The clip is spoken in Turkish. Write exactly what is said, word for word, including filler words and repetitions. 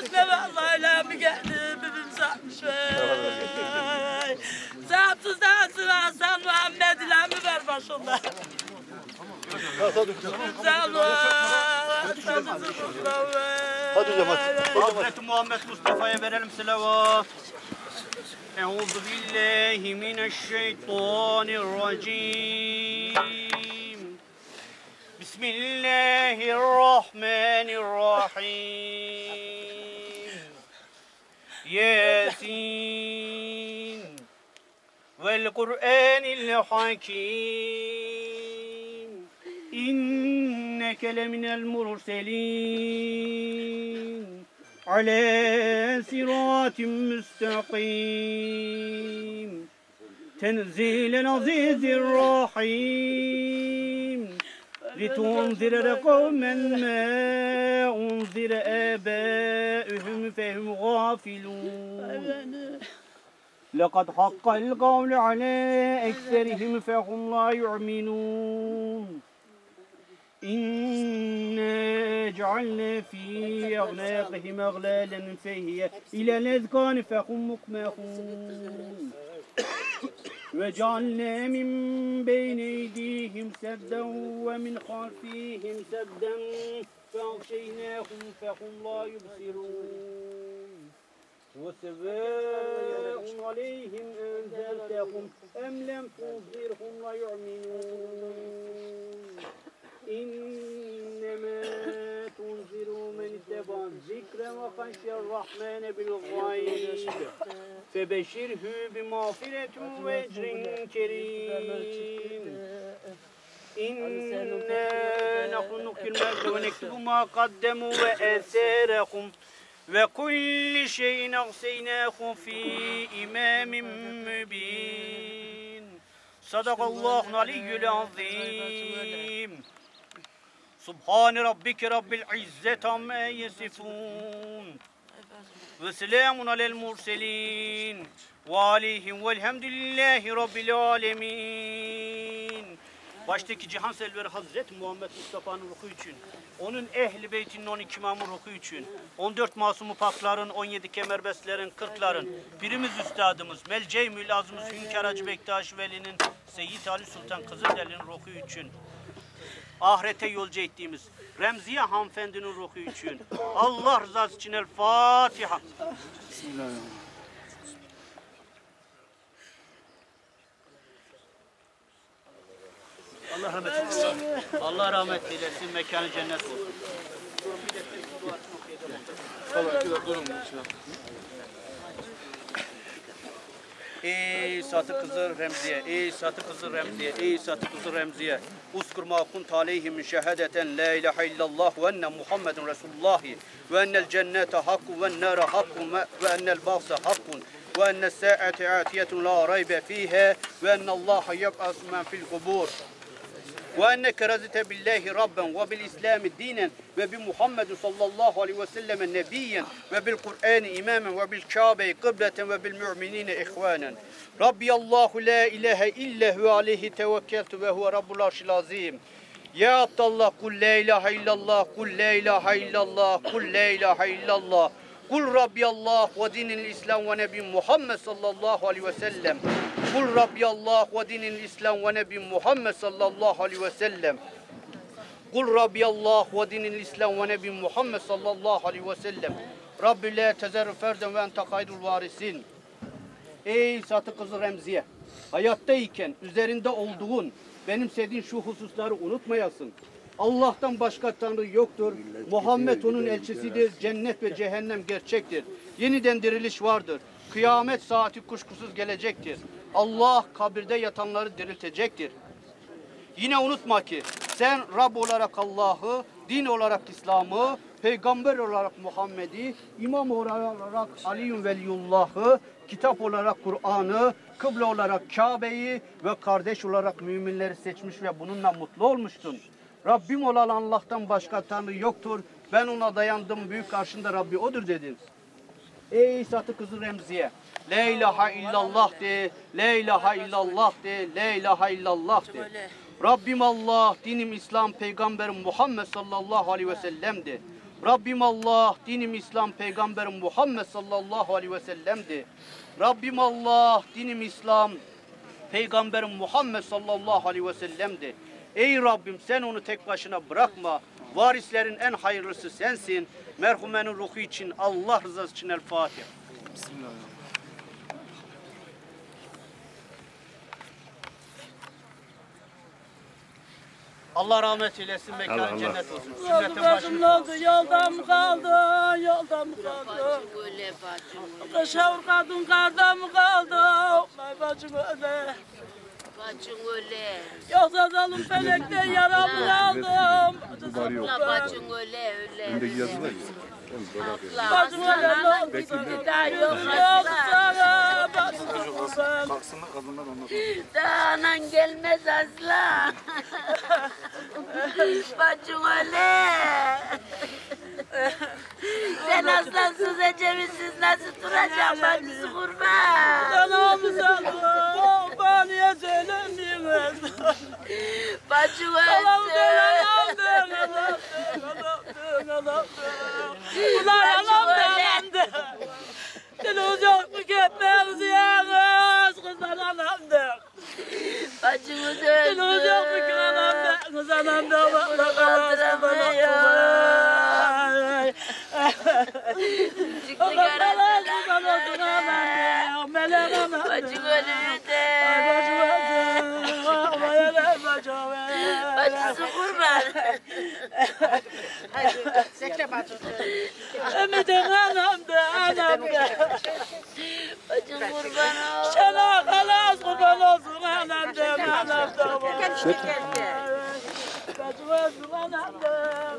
Ne vallahi öyle mi geldi? Bibim satmış. Sahipsiz değilsin Hasan Muhammed ile mi ver başında? Sağ ol. Hadi hocam hadi. Hazreti Muhammed Mustafa'ya verelim selavat. Euzu billahi mineşşeytanirracim. Bismillahirrahmanirrahim. Yasin vel Kur'anil hakim. İnneke leminel murselin. Ala siratim müstakim. Tenzilel azizir rahim. لِتُنْذِرَ قَوْمًا مَا أُنْذِرَ آبَاؤُهُمْ فَهُمْ غَافِلُونَ لَقَدْ حَقَّ الْقَوْلُ عَلَى أَكْثَرِهِمْ فَهُمْ لَا يُؤْمِنُونَ إِنَّا جَعَلْنَا فِي أَعْنَاقِهِمْ أَغْلَالًا فَهِيَ إِلَى الْأَذْقَانِ فَهُمْ مُقْمَحُونَ وَجَعَلْنَا مِنْ بَيْنِ أَيْدِيهِمْ سَدًّا وَمِنْ خَلْفِهِمْ سَدًّا فَأَغْشَيْنَاهُمْ فَهُمْ لَا يُبْصِرُونَ وَسَوَاءٌ عَلَيْهِمْ أَنذَرْتَهُمْ أَمْ لَمْ تُنذِرْهُمْ لَا يُؤْمِنُونَ إِنَّمَا تُنذِرُ مَنِ اتَّبَعَ الذِّكْرَ وَخَشِيَ الرَّحْمَنَ بِالْغَيْبِ فَبَشِّرْهُ بِمَغْفِرَةٍ وَأَجْرٍ كَرِيمٍ إِنَّا نَحْنُ نُحْيِي الْمَوْتَى وَنَكْتُبُ مَا قَدَّمُوا وَآثَارَهُمْ وَكُلَّ شَيْءٍ أَحْصَيْنَاهُ فِي إِمَامٍ مُبِينٍ صَدَقَ اللّٰهُ الْعَلِيُّ الْعَظِيمُ Subhan rabbike rabbil izzeti amma yasifun. Ve selamun alel murselin. Ve aleyhim velhamdülillahi rabbil alemin. Baştaki Cihan Selveri Hazreti Muhammed Mustafa'nın ruhu için, onun ehli beytinin on iki imamı ruhu için, on dört masumu pakların, on yedi kemerbestlerin, kırkların, birimiz üstadımız, Melce-i Mülazımız Hünkar Hacı Bektaş Veli'nin, Seyyid Ali Sultan Kızılderili'nin ruhu için, ahirete yolcu ettiğimiz Remziye hanımefendinin ruhu için, Allah rızası için El Fatiha. Bismillahirrahmanirrahim. Allah rahmet eylesin. Allah rahmet eylesin. Mekanı cennet olsun. Ey satı kızı Remziye, ey satı kızı Remziye, ey satı kızı Remziye. Uskur ma kunt aleyhim min şehadeten la ilahe illallah ve enne Muhammedun Resulullah ve ennel cennete hakkun ve ennâre hakkun ve ennel ba'se hakkun ve ennel sa'ate atiyetun la raybe fiha ve ennallâhe yeb'asu men fil kubur. وأنك رضيت بالله ربا وبالإسلام دينا وبمحمد صلى الله عليه وسلم نبيا وبالقرآن إماما وبالكعبة قبلة وبالمؤمنين إخوانا ربي الله لا إله إلا هو عليه توكلت وهو رب العرش العظيم يا عبد الله قل لا إله إلا الله قل لا إله إلا الله قل لا إله إلا الله قل ربي الله ودين الإسلام ونبي محمد صلى الله عليه وسلم Kul Rabbi Allah ve dinil İslam ve Nebi Muhammed sallallahu aleyhi ve sellem. Kul Rabbi Allah ve dinil İslam ve Nebi Muhammed sallallahu aleyhi ve sellem. Rabbi la tezerru ferden ve ente hayrul varisin. Ey satı kızı Remziye, hayattayken üzerinde olduğun, benimsediğin şu hususları unutmayasın. Allah'tan başka Tanrı yoktur. Muhammed onun elçisidir. Cennet ve cehennem gerçektir. Yeniden diriliş vardır. Kıyamet saati kuşkusuz gelecektir. Allah kabirde yatanları diriltecektir. Yine unutma ki sen Rab olarak Allah'ı, din olarak İslam'ı, peygamber olarak Muhammed'i, imam olarak Ali'yün Veliyullah'ı, kitap olarak Kur'an'ı, kıble olarak Kabe'yi ve kardeş olarak müminleri seçmiş ve bununla mutlu olmuştun. Rabbim olan Allah'tan başka Tanrı yoktur. Ben ona dayandım, büyük karşında Rabbi odur dedin. Ey satı kızı Remziye, la ilahe illallah de, la ilahe illallah de, la ilahe illallah de. Rabbim Allah, dinim İslam, peygamberim Muhammed sallallahu aleyhi ve sellem de. Rabbim Allah, dinim İslam, Peygamberim Muhammed sallallahu aleyhi ve sellem'di. Rabbim Allah, dinim İslam, Peygamberim Muhammed sallallahu aleyhi ve sellem'di. Ey Rabbim sen onu tek başına bırakma. Varislerin en hayırlısı sensin. Merhumenin ruhu için, Allah rızası için El Fatiha. Bismillahirrahmanirrahim. Allah rahmet eylesin, mekanı cennet olsun. Sünnetin Başım başını. oldu, yolda mı kaldı, yolda mı kaldı? Bacım öyle bacım öyle. Kışavur kadın karda mı kaldı? Ay bacım öyle. Bacım öyle. Yoksa zalim felekten yara mı kaldım? Abla bacım öyle öyle. Öndeki yazılar ya. Abla Bacım öyle ne oldu? bir daha yok Yok asla. sana, bacım ben. Kalksınlar kadınlar ondan Daha anan gelmez asla. Bacım öyle. Sen aslansız ecevizsiz nasıl duracaksın bacısı kurban. Sana mı sandım? Bana niye söylemiyorsun? Bacım Allah'ım öyle. sen Allah'ım, Allah'ım, Allah'ım, Allah'ım. Ulan Allah'ım da televizyon mu gitmemiz yalnız kızlar Allah'ımdır. Bacımız Televizyon mu öldü. ki Allah'ımdır kız Allah'ımdır. Bak Kaldıramıyor. Çıktı Allah Allah görüntüler. kurban olsun Allah'ım. Melek Allah'ım. Bacım ölürdü. Ay bacım olsun. Vay hele bacım. Bacısı kurban. Ümitin anamdı anamdı. Bacım kurban ol. Sana kalas kurban olsun anamdı anamdı. Bacım olsun anamdı.